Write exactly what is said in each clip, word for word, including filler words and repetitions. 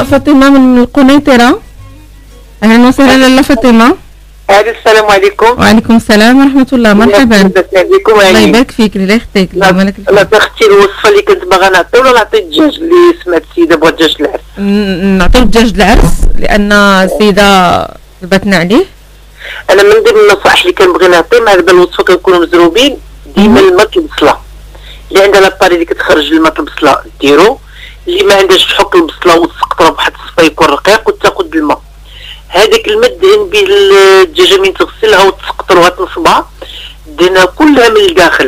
فاطمه من القنيطره. اهلا وسهلا لاله فاطمه. السلام عليكم. وعليكم السلام ورحمه الله. مرحبا بكم. الله يبارك فيك. الله يخليك. الله مالك الحمد. لا اختي الوصفه اللي كنت باغا نعطي ولا نعطي الدجاج اللي سمعت السيده بغات دجاج العرس؟ نعطيو الدجاج العرس لان السيده طلبتنا عليه. انا من ضمن النصائح اللي كنبغي نعطي مع هذا الوصفه كنكونوا مزروبين ديما الماء البصله اللي عندها لاباري اللي كتخرج الماء البصله ديرو، اللي ما عندهاش تحك البصله وتسقطها بواحد الصفا يكون رقيق وتاخذ الماء هذاك الماء دهن به الدجاجه من تغسلها وتسقطها وتنصبها دهنها كلها من الداخل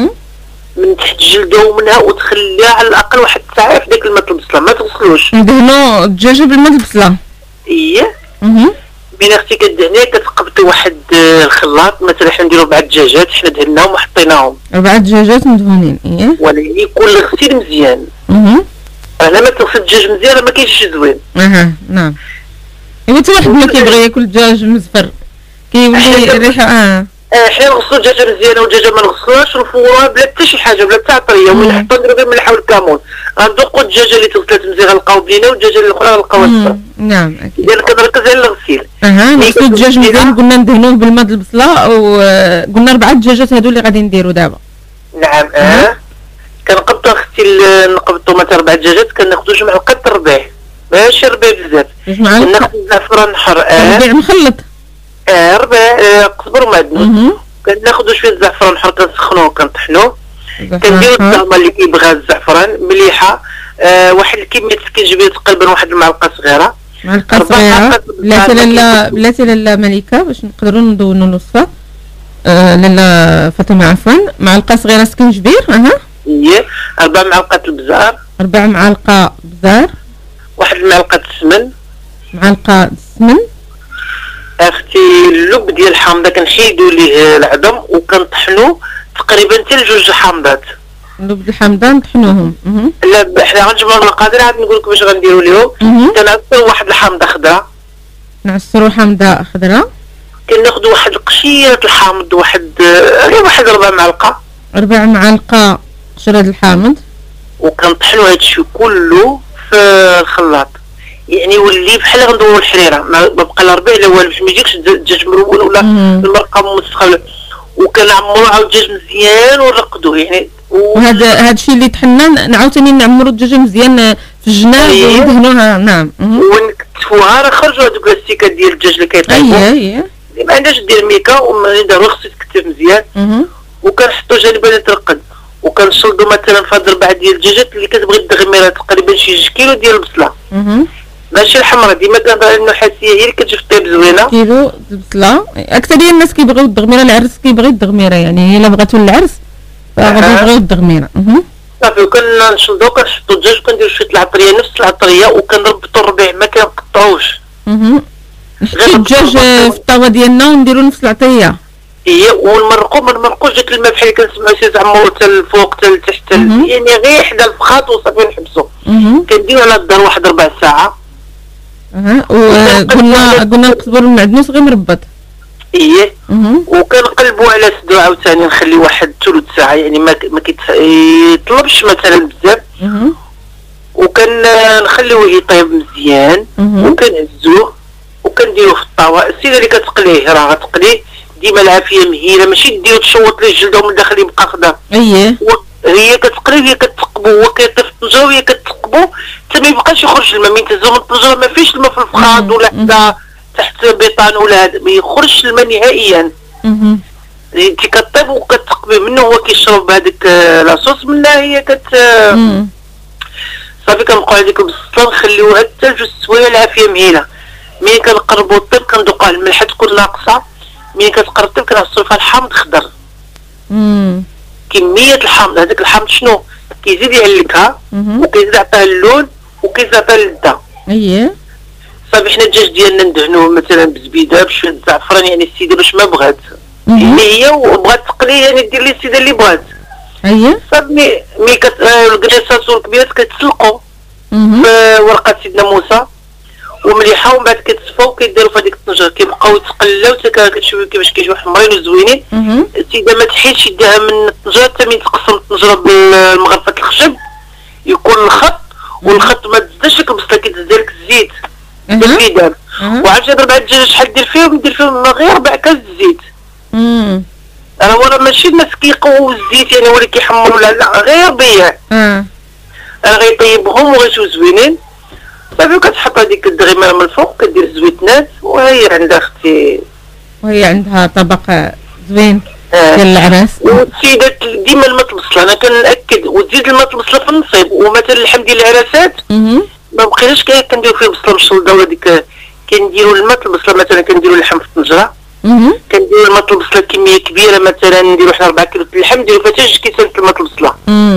من تحت جلدها ومنها وتخليها على الاقل واحد الساعه في داك الماء البصله ما تغسلوش. ندهنوا الدجاجه بالماء البصله. اييه من اختي كدهنيه كتقبطي واحد الخلاط مثلا حنا نديرو اربع دجاجات حنا دهناهم وحطيناهم اربع دجاجات مدهونين. اييه ولكن يكون الغسيل مزيان. اها انا ما تغسل الدجاج مزيان راه ما كاينش زوين. اها نعم. ايوا حتى واحد ما كيبغي ياكل الدجاج مزفر كيولي الريحه. اه حنا نغسلو الدجاجه مزيانه والدجاجه ما نغسلوهاش ونفوروها بلا حتى شي حاجه بلا حتى عطريه ونحطو نديرو غير الملح والكمون غندوقو الدجاجه اللي تغسلات مزيان غنلقاو بنينه والدجاجه الاخرى غنلقاوها صفر. نعم اكيد. اذا كنركز على الغسيل. اها نغسلو الدجاج مزيان قلنا ندهنوه بالماء د البصله وقلنا اربعه دجاجات هادو اللي غادي نديرو دابا. نعم اه كنقبطو اختي نقبطو مثلا اربع دجاجات كناخدو جوج معلقات الربيع ماشي ربيع بزاف. جوج معالق كناخدو الزعفران الحر. اه ربيع مخلط. اه ربيع قزبر ومعدنوس. كناخدو شويه الزعفران الحر كنسخنوه وكنطحنوه كنديرو الطعمه اللي كيبغيها الزعفران مليحه. آه واحد كميه سكينجبير تقريبا واحد المعلقه صغيره. معلقه صغيره بلاتي لاله بلاتي لاله مليكه باش نقدروا ندونوا الوصفه. آه لاله فاطمه عفوا. معلقه صغيره سكينجبير. اها اييه اربع معلقات البزار. اربع معالق بزار. واحد المعلقه السمن. معلقه السمن. اختي اللب ديال الحامضه كنحيدوا ليه العظم وكنطحنوه تقريبا حتى لجوج حامضات. اللب الحامضه نطحنوهم. لا حنا غنجمعوا المقادير عاد نقول لك باش غنديروا ليهم. كنعصروا واحد الحامضه خضراء. نعصروا حامضه خضراء. كناخذوا واحد قشيره الحامض واحد غير واحد ربع معلقه. ربع معلقه قشره الحامض. وكنطحنوا هادشي كله في الخلاط يعني يولي بحال غندورو الحريره ما بقى لا ربيع لا والو باش ما يجيكش الدجاج مرون ولا المرقه مسخه. وكنعمرو عاود الدجاج مزيان ونرقدوه يعني. وهذا هذا الشيء اللي طحنا عاوتاني نعمرو الدجاجه مزيان في الجناب وندهنوها. نعم ونكتفوها راه خرجوا هذوك السيكات ديال الدجاج اللي كيطيبوا. اييه اييه ما عندهاش دير ميكا ونديرو خصو يتكتف مزيان. وكنحطو جانبا يترقد وكنشلدو مثلا في هاد الربع ديال الدجاجات اللي كتبغي الدغميره تقريبا شي جوج كيلو ديال البصله. ماشي الحمراء ديما كنبغي النحاسيه هي اللي كتجي في الطيب زوينه. كيلو البصله. اكثريه الناس كيبغيو الدغميره العرس كيبغي الدغميره يعني الا بغاتو العرس فغادي يبغيو الدغميره. صافي وكنشلدو كنحطو الدجاج وكنديرو شويه العطريه نفس العطريه وكنربطو الربيع ما كنقطعوش. نحطو الدجاج في الطاوه ديالنا ونديرو نفس العطريه. ايه ونمرقو ما نمرقوش داك الماء بحال كنسمعو سي زعمرو حتى الفوق حتى لتحت يعني غير حدا الفخاط وصافي نحبسو. كنديرو على الدار واحد ربع ساعه. اها وقلنا قلنا نقصبو المعدنوس غير مربط. ايه وكنقلبو على سدو عاوتاني نخلي واحد ثلث ساعه يعني ما ما كيطلبش مثلا بزاف. وكنخليوه يطيب مزيان وكنهزوه وكنديروه في الطاوه. السيده اللي كتقليه راه غتقليه ديما العافيه مهيله ماشي ديرو تشوط ليه الجلده ومن الداخل يبقى خضر. اييه هي كتقلي هي كتقبو هو كيطيب في الطنجره وهي كتقبو حتى ما يبقاش يخرج الماء. من تهزو من الطنجره ما فيش الماء في الفخاض ولا حتى تحت بيطان ولا هذا ما يخرجش الماء نهائيا. انت كطيب وكتقبي منه هو كيشرب هذيك لاصوص منها هي كت صافي كنبقاو على ديك البصله نخليوها حتى لجوج سوايع العافيه مهيله. ملي كنقربو الطيب كندوقوها الملحه تكون ناقصه. ملي كتقرب الطيب كنعصرو فيها الحامض خضر. امم كميه الحامض هذاك الحامض شنو كيزيد يعلكها وكيزيد يعطيها اللون وكيزيد يعطيها اللذه. اييه صافي حنا الدجاج ديالنا ندهنوه مثلا بزبيده بشويه الزعفران يعني السيده باش ما بغات اللي هي وبغات تقلي يعني دير لي السيده اللي بغات. اييه صافي ملي كت الكريسات والكبيرات كتسلقوا في ورقه سيدنا موسى ومليحه ومن بعد كتصفى وكيديروا في هذيك الطنجره كيبقاو يتقلاو حتى كتشوفوا كيفاش كيجيو حمرين وزوينين. السيده ما تحيدش يديها من الطنجره حتى من تقسم الطنجره بالمغرفه الخشب يكون الخط والخط ما تزادش لك البصله كتزاد لك بالفيدان وعرفتي هاد ربع الدجاج شحال دير فيهم؟ ندير فيهم غير ربع كاس الزيت. امم انا ورا ماشي الناس كيقووا الزيت يعني ولا كيحمروا، لا لا غير بيع. اه انا غيطيبهم وغيجيو زوينين صافي، وكتحط هذيك الدغيمه من الفوق، كدير الزويتنات وهي عندها اختي، وهي عندها طبق زوين ديال العراس. والسيدات ديما الماء البصله انا كنأكد، وتزيد الماء البصله في النصيب. ومثلا اللحم ديال العراسات ما بقيناش كنديرو فيه بصله مشلضه ولا ديك، كنديرو الماء البصله مثلا كنديرو اللحم في الطنجره، كنديرو الماء البصله كميه كبيره، مثلا نديرو حنا أربعة كيلو اللحم نديرو فيها حتى جوج كيسان الماء البصله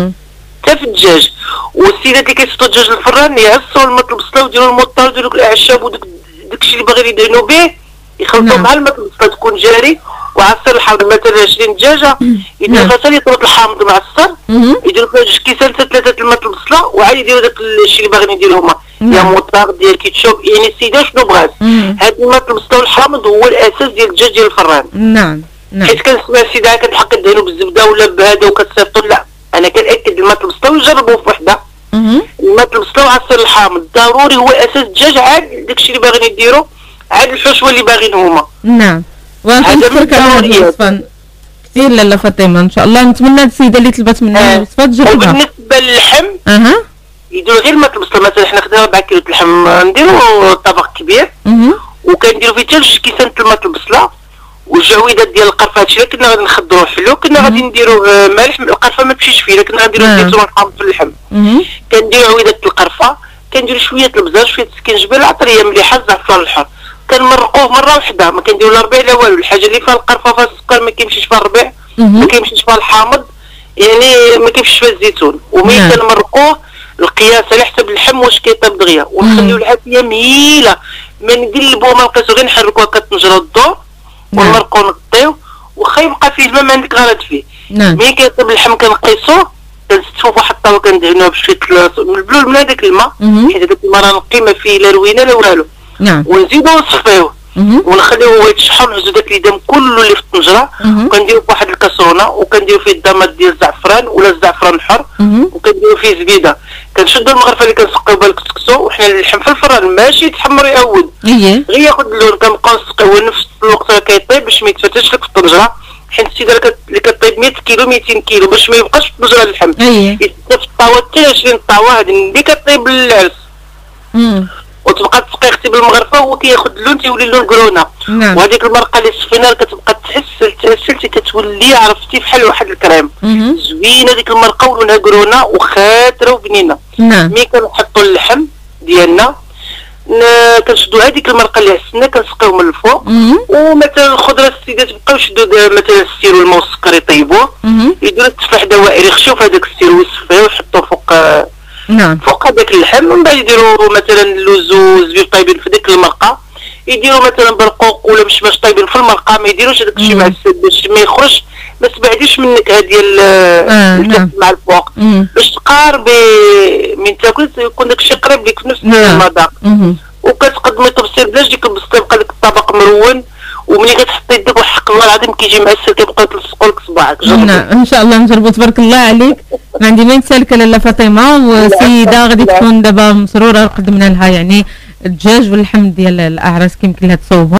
حتى في الدجاج. والسيدات اللي كيصيفطوا الدجاج للفران يعصوا الماء البصله ويديروا المطار ويديروا الاعشاب وداك داكشي اللي باغيين يدهنوا به، يخلطوا مع الماء البصله تكون جاري، وعصير الحامض مثلا عشرين دجاجه يديروا فيها حتى يطرط الحامض معصر، يديروا فيها جوج كيسان حتى ثلاثه الماء البصله، وعاد يديروا داك الشيء اللي باغيين يديروا هما يا موطار ديال كيتشوب، يعني السيده شنو بغات. هاد الماء البصله والحامض هو الاساس ديال الدجاج ديال الفران. نعم نعم. حيت كنسمع السيده كتحق دهنوا بالزبده ولا بهذا وكتصيفطوا، لا انا كنأكد الماء البصله وجربوه في وحده. الماء البصله وعصير الحامض ضروري هو اساس الدجاج، عاد داكشي اللي باغيين يديروا، عاد الحشوه اللي باغيين هما. نعم. وكنشكرك على هذه الوصفه كثير لاله فاطمه، ان شاء الله نتمنى السيده اللي طلبت منا الوصفه تجربها. وبالنسبه للحم اها يديروا غير الماء البصله، مثلا حنا خدنا أربعة كيلو اللحم نديروا طبق كبير وكنديروا فيه حتى جوج كيسان الماء البصله والجعويدات ديال القرفه. هادشي اللي كنا غادي نخضروه حلو، كنا غادي نديروا ملح، القرفه ما تمشيش فينا، كنا غنديروا الزيتون والحامض في اللحم. كنديروا عويدات القرفه، كنديروا شويه البزار، شويه السكنجبير، عطريه مليحه، الزعفران الحر، كنمرقوه مره وحده، ما كنديروا لا ربيع لا والو. الحاجه اللي فيها القرفه فيها السكر ما كيمشيش فيها الربيع، ما كيمشيش فيها الحامض، يعني ما كيمشيش فيها الزيتون. وملي كنمرقوه القياس على حسب اللحم واش كيطيب دغيا، ونخليو العافيه مهيله، ما نقلبوه ما نقيسو، غير نحركوها كتنجرو الضوء ونمرقو نغطيو، واخا يبقى فيه الماء ما عندك غرض فيه. ملي كيطيب اللحم كنقيسوه، كنستفو فواحد الطاوه كندهنوها بشويه البلول من هذاك الماء، حيت هذاك الماء راه نقي ما فيه لا روينه لا والو. نعم. ونزيدو ونصفيوه ونخليوه هو يتشحن، ونعزو داك اليدام كله اللي في الطنجره، وكنديرو فواحد الكاسرونه وكنديرو فيه الضماد ديال الزعفران ولا الزعفران الحر، وكنديرو فيه زبيده، كنشدو المغرفه اللي كنسقيو بها الكسكسو، وحنا اللحم في الفران ماشي يتحمر يعود، غير ياخذ اللون، كنبقاو نسقيوه نفس الوقت راه كيطيب باش ما يتفتش لك في الطنجره، حيت السيده اللي كطيب مية كيلو ميتين كيلو باش ما يبقاش في الطنجره اللحم، يتسد في الطاوه حتى عشرين طاوه، هذه اللي كطيب للعرس. وتبقى تسقي اختي بالمغرفه وهو كياخذ اللون تيولي اللون كرونا. نعم. وهذيك المرقه اللي صفيناها كتبقى تحسل تحسل كتولي عرفتي بحال واحد الكريم. زوينه ديك المرقه ولونها كرونا وخاتره وبنينه. نعم. ملي كنحطوا اللحم ديالنا كنشدو هذيك المرقه اللي عسلنا كنسقيو من الفوق، ومثلا الخضره السيدات بقاو يشدوا مثلا السير والماء والسكر يطيبوه، يديروا التفاح دوائري خشوف هذاك السير ويصفيوه ويحطوه فوق نعم فوق هذاك اللحم، ومن بعد يديروا مثلا اللوز والزبيب طايبين في ديك المرقه، يديروا مثلا برقوق ولا مشماش طايبين في المرقه، ما يديروش هذاك الشيء معسل باش ما يخرج، ما تبعديش من النكهه ديال الكبسه مع الفوق باش تقارب من تاكل يكون داك الشيء قريب لك في نفس المذاق. وكتقدمي طبسيل بلاش ديك البسطه يبقى لك الطبق مرون، وملي كتحطي يدك وحق الله العظيم كيجي معسل كيبقى تلصقوا لك صباعك. نعم ان شاء الله نجربوا، تبارك الله عليك. ما عندي ما نسالك لاله فاطمه، وسيده غادي تكون دابا مسروره قدمنا لها يعني الدجاج واللحم ديال الاعراس كيمكن لها تصوبها.